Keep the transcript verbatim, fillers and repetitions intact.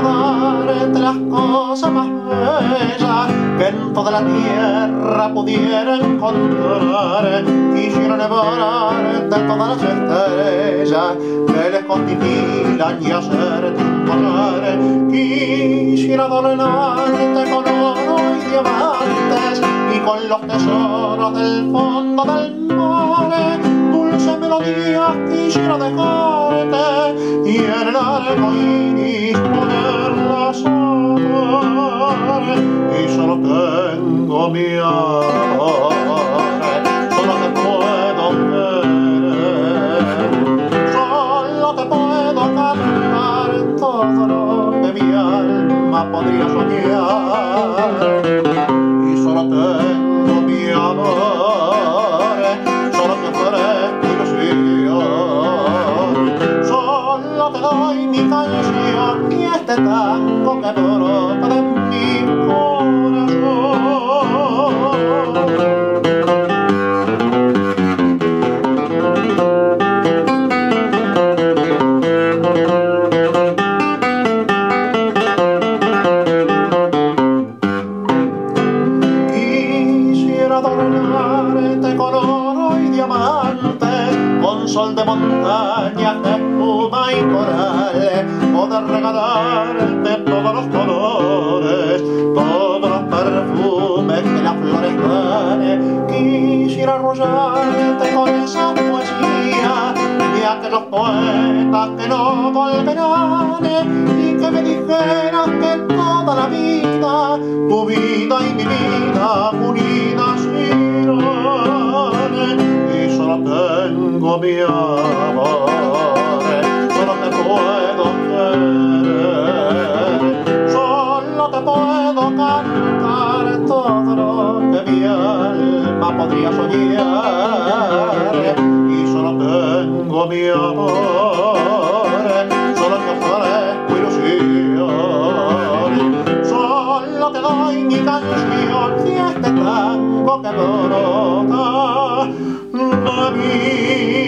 darte las cosas más bellas que en toda la tierra pudiera encontrar. Quisiera devorarte todas las estrellas que les constituyan y hacerte un collar. Quisiera adornarte con oro y diamantes y con los tesoros del fondo del mar. Dulce melodía quisiera dejarte y en el arco iris poderla sonar. Y solo tengo mi amor, solo te puedo querer, solo te puedo cantar todo lo que mi alma podría soñar. Y solo tengo mi amor, solo te ofrezco ilusión, solo te doy mi canción y este tango que brota de mi corazón. Quisiera adornarte con oro y diamantes, con sol de montañas, de espuma y coral, poder regalarte todos los colores, todos los perfumes que las flores dan. Quisiera arrollarte con esa poesía de aquellos poetas que no volverán, y que me dijeras que toda la vida, tu vida y mi vida unidas irán. Y solo tengo mi amor, solo te puedo querer, solo te puedo cantar todo lo que mi alma podría soñar. Y solo tengo mi amor, solo te ofrezco ilusión, solo te doy mi canción y este tango que brota de mí.